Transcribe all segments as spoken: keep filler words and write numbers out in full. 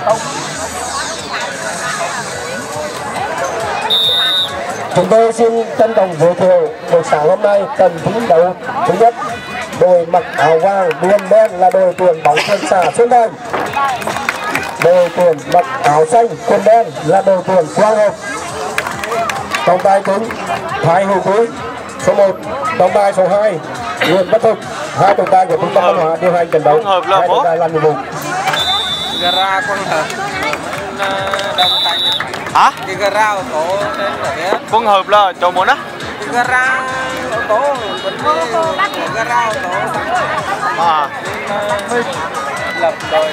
Chúng tôi xin trân trọng giới thiệu buổi sáng hôm nay trận thi đấu thứ nhất, đội mặc áo vàng đuôn đen là đội tuyển bóng chuyền xã Xuân Thành, đội tuyển mặc áo xanh quần đen là đội tuyển Quang Hợp. Trọng tài chính Thái Hữu Quý số một, trọng tài số hai Nguyễn Bất Thực, hai trọng tài của trung tâm văn hóa điều hành trận đấu, hai trọng tài làm nhiệm vụ. Gara Quang Hợp đồng thành hả? Cái gara ô tô trên ở kia. Quang Hợp là chỗ muốn á? Cái gara ô tô vẫn cái gara ô tô. À. Lập đội.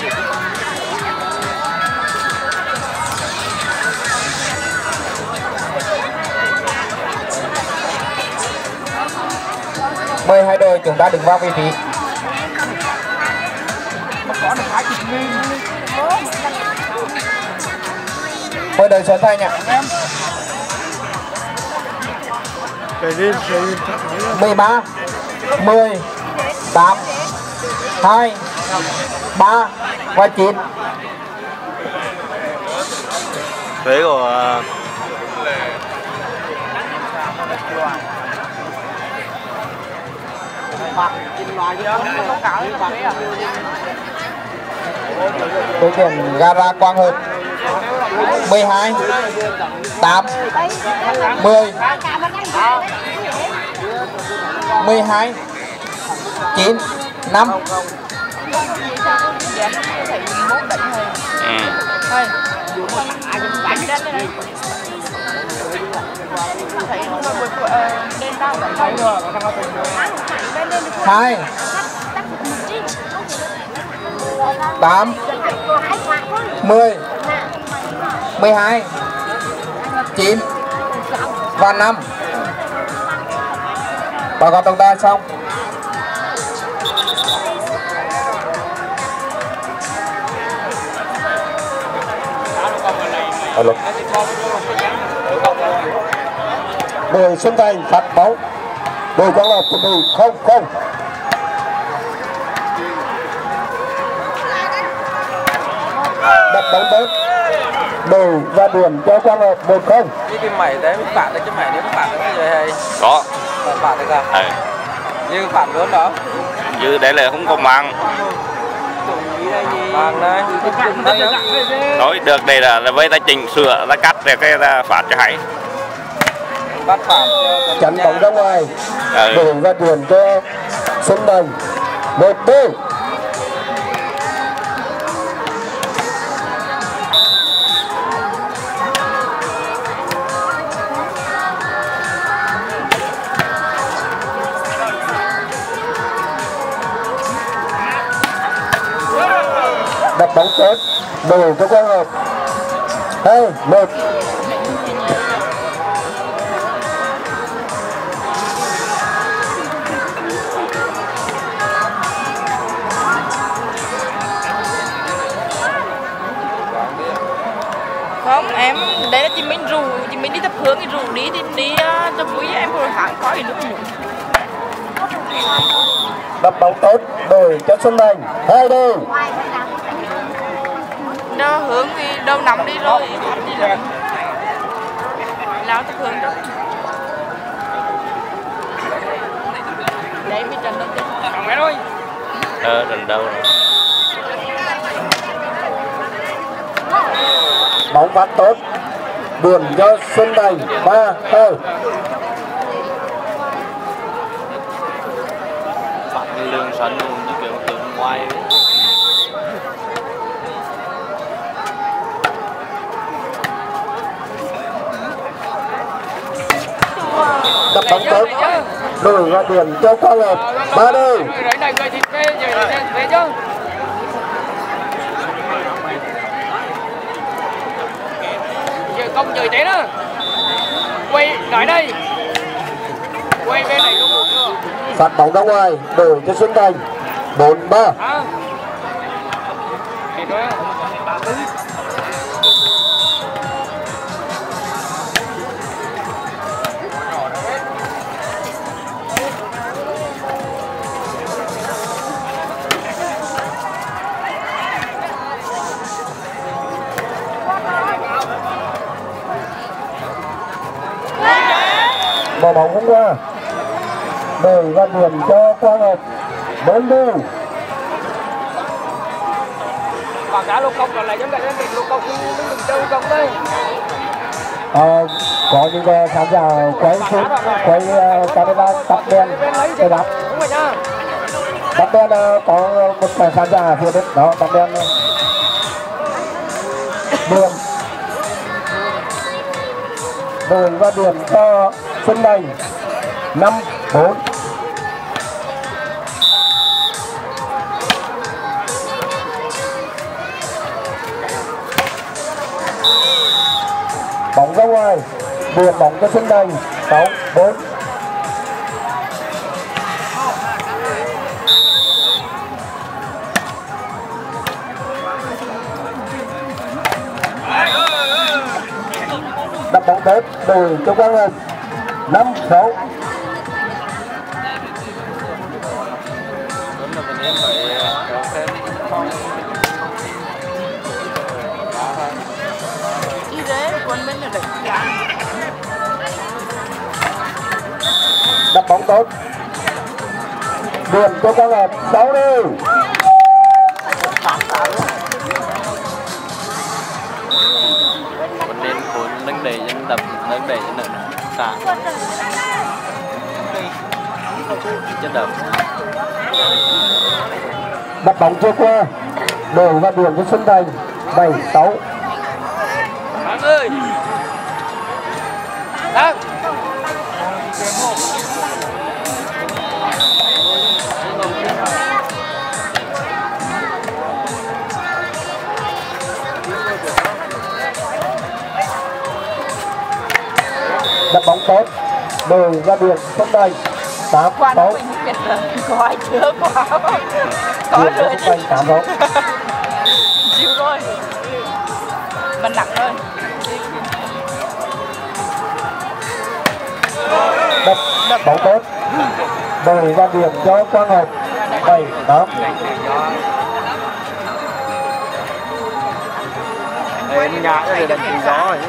Mời hai đội chúng ta đứng vào vị trí. Mời đội Xuân Thành ạ. mười ba, mười, tám, hai, ba và chín. Thế của đội tuyển Gara Quang Hợp mười hai, tám, mười, mười hai, chín, năm. ừ. hai, tám, mười, mười hai, chín và năm. Báo cáo tổng tài xong. Alo. Đội Xuân Thành phát bóng, đội Quang Hợp chuẩn bị không không. Đặt bóng tốt, đội và điểm cho Quang Hợp một không. Cái cái mày đấy mình phạt được chứ mày nếu mình phạt được cái gì hay? Có. Phạt được à? Ừ. Như phạt luôn đó. Như đấy là không có mang. Mang đây. Nói được đây là, là với ta chỉnh sửa, ta cắt để cái ta phạt cho hay. Bắt phạt cho Chắn bóng ra ngoài, Ừ. đội và điểm cho Xuân Thành một đều. Đặt bóng tốt, đội cho Quang Hợp hai một. Không, em đấy là chị Minh rủ, chị Minh đi tập hướng thì rủ đi thì đi uh, cho vui em hồi tháng có gì nữa. Đặt bóng tốt, đội cho Xuân Thành hai đều. Đó hướng thì đâu nằm đi rồi đi là lao tập hướng đó. Đấy mới trận đầu tiên. Mẹ ơi. Ờ, lần đầu rồi. Bóng phát tốt, điểm cho Xuân Thành ba hai. Phạt lương sân luôn như kiểu từ ngoài. Đặt bóng tốt, đội và điểm cho Quang Hợp ba đều. Công chơi thế nữa. Quay lại đây. Quay bên này có một chưa? Phát bóng ra ngoài, đội cho Xuân Thành bốn ba. À. bỏ bóng không qua. Đời và điểm cho Quang Hợp. Bốn đều. Và cả lô công là giống như cái lô công mình chơi công đây. Ờ, có những uh, khán giả quay phút, quay uh, camera tắt đèn để đáp. Đúng rồi nha. Tắt đèn uh, có một vài khán giả phía bên đó, tắt đèn điểm. Đội và điểm cho Xuân Thành năm bốn. Bóng ra ngoài, điểm bóng cho Xuân Thành sáu bốn. Đập bóng tốt, đội cho Quang Hợp năm sáu. Đi đấy, quân bên là đánh Đập bóng tốt, điểm cho Quang Hợp sáu đều. Còn nên cuốn nâng đẩy dân đập nâng đẩy dân đập xả chất đập. Đập bóng chưa qua, đội và điểm cho Xuân Thành bảy sáu. Thắng ơi. Thắng. Đập bóng tốt, đội và điểm Xuân Thành tám Quan sáu. mình biết là có ai chưa quá. Có Điểm cho rồi Xuân Thành tám sáu. chịu rồi. Mình nặng thôi. Đập, đập bóng tốt, đội và điểm cho Quang Hợp bảy tám. Em nhà cái này là gió rồi.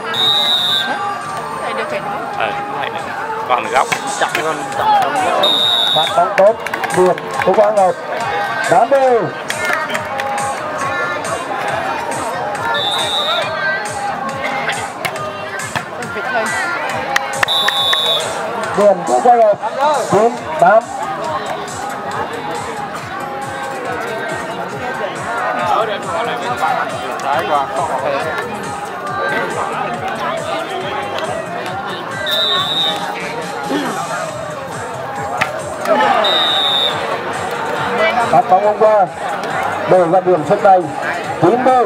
Thầy được phải đúng. Ờ, này còn góc. Chặt con chặt con. Bắt bóng tốt, điểm của Quang Hợp tám đều. Vịt thôi. Điểm của Quang Hợp chín tám. Trái qua. Bắt bóng hôm qua, đội và điểm Xuân Thành chín đều.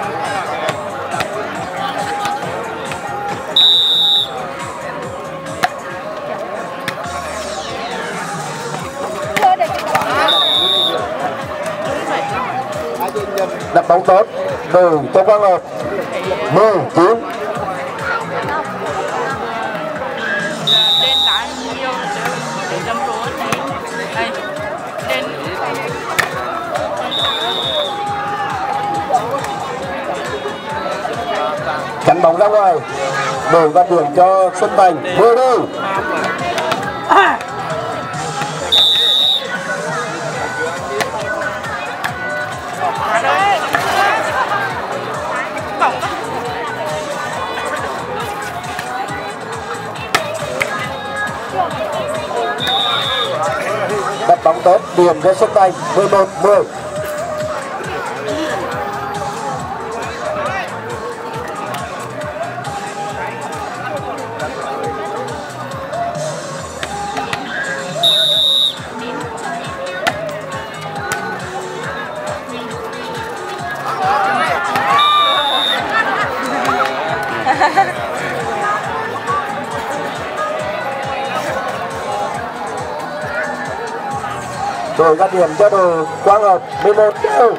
Đập bóng tốt, đội cho Quang Hợp mười chín. Lên đá nhiều để dâm rối thì đây lên Chắn bóng ra ngoài, đội và điểm cho Xuân Thành mười đều. bóng Đập bóng tốt, điểm cho Xuân Thành mười một mười. Đội ra điểm cho đội Quang Hợp mười một đều.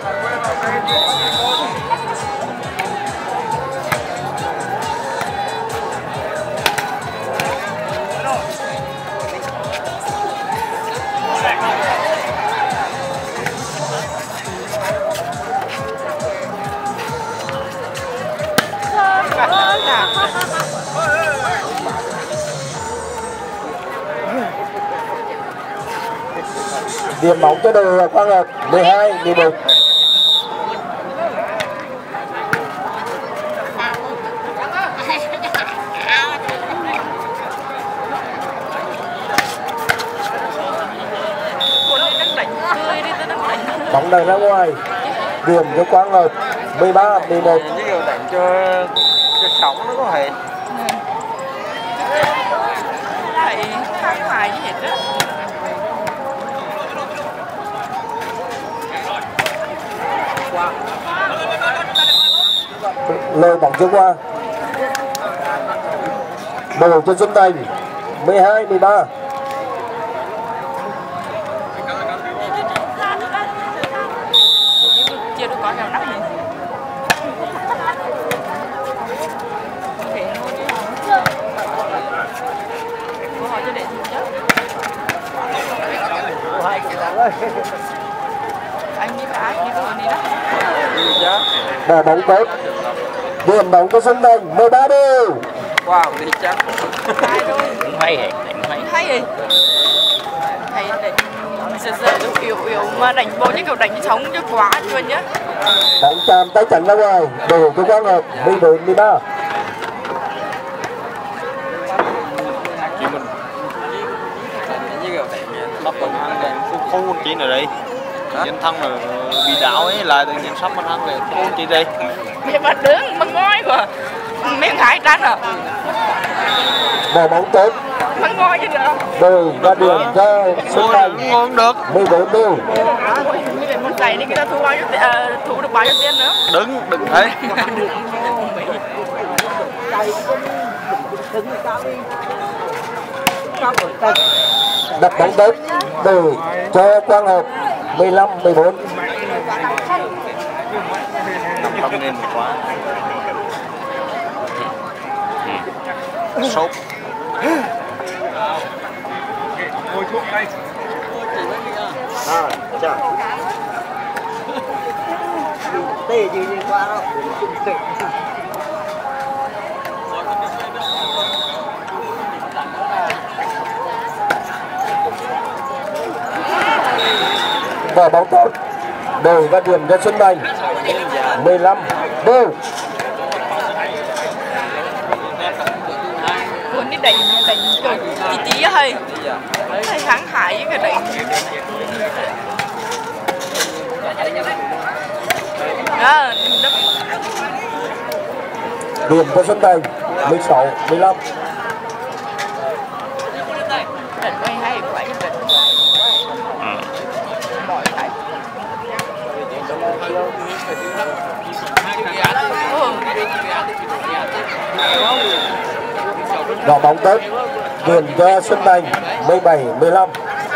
điểm bóng cho đội Quang Hợp mười hai mười một. Bóng đẩy ra ngoài, điểm cho Quang Hợp mười ba mười một. Như kiểu đánh cho cho sóng nó có hệ. Phải kháng hại gì hết á. Lời bóng chưa qua. Bầu cho Xuân Thành mười hai mười ba. Chưa được có nào đắp này. Câu hỏi cho để gì chứ? Anh đi phải đi rồi đi đó. Đá bóng tốt. Điểm bóng cho Xuân Thành mười ba đều. Wow, đi chắc. Hai thôi. Hay hề, đánh hay. Hay gì? Thầy đánh giờ giờ tôi kiểu kiểu mà đánh bộ như kiểu đánh sống cho quá luôn nhá. Đánh chạm tay chắn ra ngoài, đổ cho Quang Hợp mười bốn mười ba. Chỉ mình Như kiểu đánh sắp mình ăn về không không con chi nữa đây. Nhân thăng là bị đảo ấy lại tự nhiên sắp mình ăn về không chi đây. Mẹ mà đứng mà ngoi của miếng hải trắng à. Bỏ bóng tốt. Mà ngoi chứ nữa. Đội ra điểm cho Xuân Thành Ngon được. mười bốn đều. Như vậy một giày đi người ta thu bao nhiêu tiền, à, thu được bao nhiêu tiền nữa. Đứng, đừng thấy. Đặt bóng tốt, đội cho Quang Hợp mười lăm mười bốn. Nằm không nên quá. Sốt. ngồi thuốc đây. À, chà. Tê gì đi qua đâu. Và bóng tốt. Đội ra điểm cho Xuân Thành mười lăm đều. Muốn đi đánh đánh kiểu tí tí hay hay kháng hại cái đánh à, đập Điểm cho Xuân Thành mười sáu mười lăm. đánh quay hay quay cái đánh mỏi lại. Đỏ bóng tốt, điểm cho Xuân Thành mười bảy mười lăm.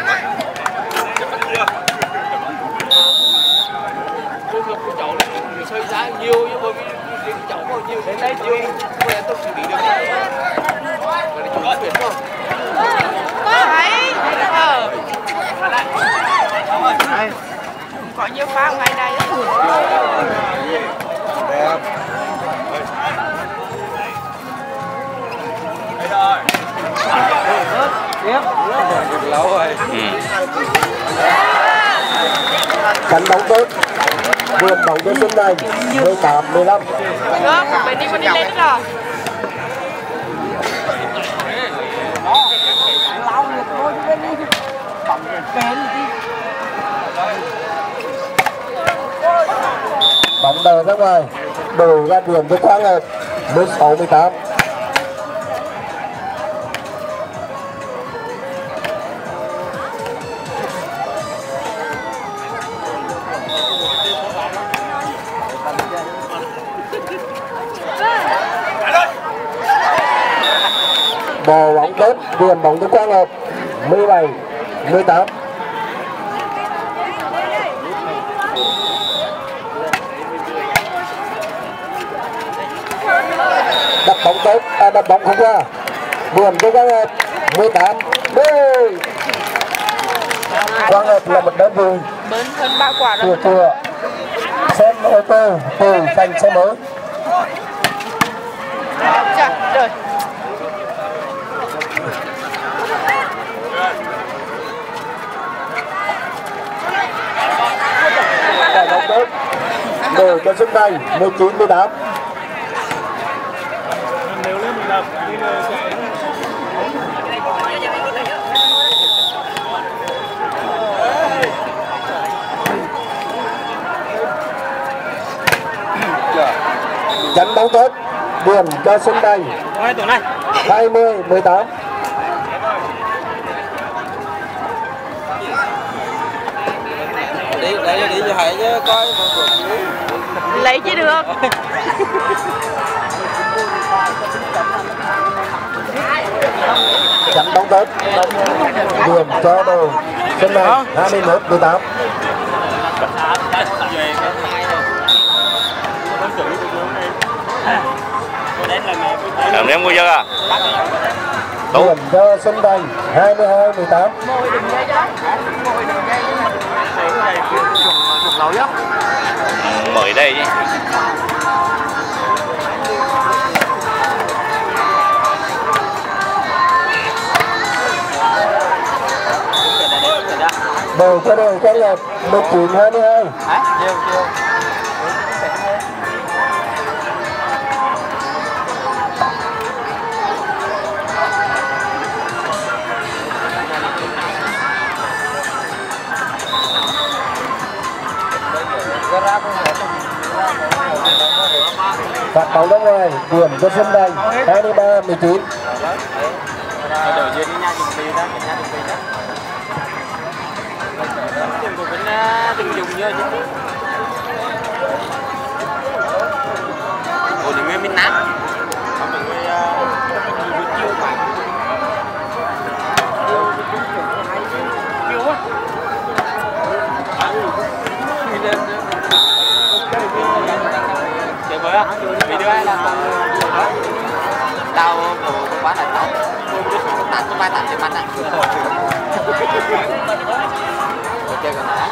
Hay ờ có nhiều pha ngoài đây Đẹp. Tiếp. Lâu rồi. Cánh bóng tốt, điểm bóng cho Xuân Thành mười tám mười lăm. được bên đi bên đi lên rồi. Bóng đờ ra ngoài, đổ ra điểm cho Quang Hợp mười sáu mười tám. Bò bóng tốt, điểm bóng cho Quang Hợp mười bảy mười tám. Đặt bóng tốt, à, đặt bóng không qua. Điểm cho Quang Hợp mười tám đôi. Quang Hợp là một đơn vị Bên hơn ba quả chùa rồi. chùa xem ô tô từ giành xe mới. Chà, trời. đội cho sân bay mười chín mười tám. Chắn bóng tốt, điểm cho sân bay hai mươi mười tám. Đi để đi cho thầy chứ coi lấy chứ được. Chắn bóng tốt, điểm cho đội sân bay hai mươi mốt mười tám. Làm em vui chưa à? Điểm cho sân bay hai mươi hai mười tám. Mời đây chứ. Đầu cho đội Can Lộc mười chín hai mươi hai. Phạt bóng ra ngoài, điểm cho sân bay hai mươi ba mười chín. Ủa đừng nghe mình nát. Chơi với á, vì đứa là tao của quán là tao tạt cho vai tạt trên mặt á. Chơi còn nãy.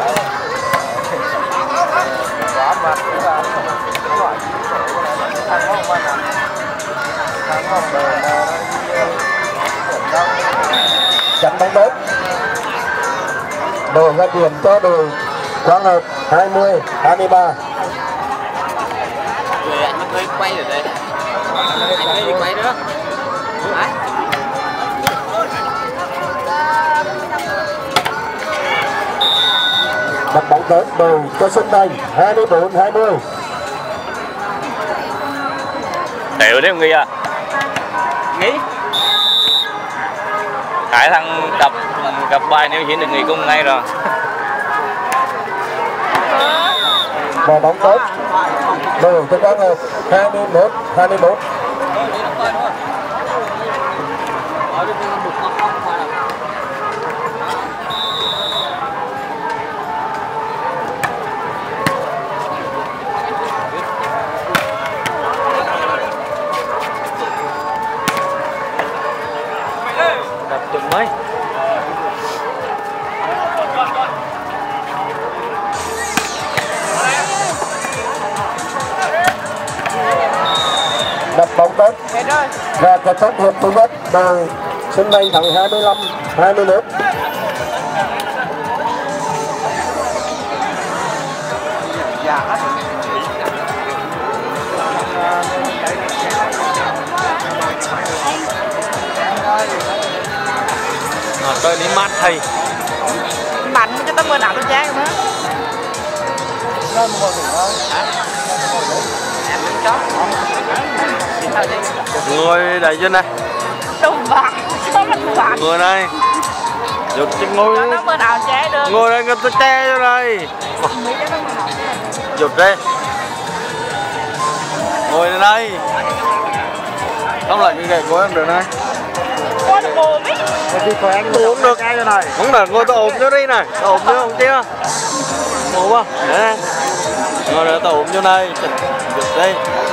Quá mặt là Chắn bóng tốt, đội ra điểm cho đội Quang Hợp hai mươi hai mươi ba. Rồi anh mới quay rồi đây. Anh mới đi quay nữa. Đấy. Đặt bóng tốt, đội cho sân bay hai mươi bốn hai mươi. Tiểu đấy Nghi à? Nghĩ. Hải thằng gặp gặp bài nếu hiện được nghỉ cũng ngay rồi. Và bóng tốt, đội cho Quang Hợp hai mươi mốt hai mươi mốt. Đập chừng mấy. Đặt bóng tốt và kết thúc hiệp thứ nhất, đội sân bay thắng hai mươi lăm hai mươi mốt. Nó chơi đi mát thầy. Bắn cho tao mượn ảo tôi chán nữa. Ngồi đẩy chân này. Đâu bạc, sao mà bạc. Ngồi đây. Dục chứ ngồi. Cho nó mượn ảo chế được. Ngồi đây, tôi che cho đây. Dục đây. Ngồi đây đây. Không lại như vậy của em được này. Có được bồ mấy. Tôi uống được ai cho này. Không được, ngồi tôi ôm cho đi này. Tôi ôm cho không chưa. Ngồi không? Nè. Ngồi đây tôi ôm cho này. Dục đi.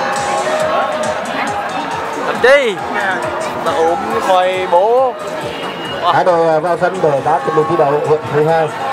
Làm chi? Tôi ôm khỏi bố. Hai đội vào sân để đá trận thi đấu hiệp thứ hai.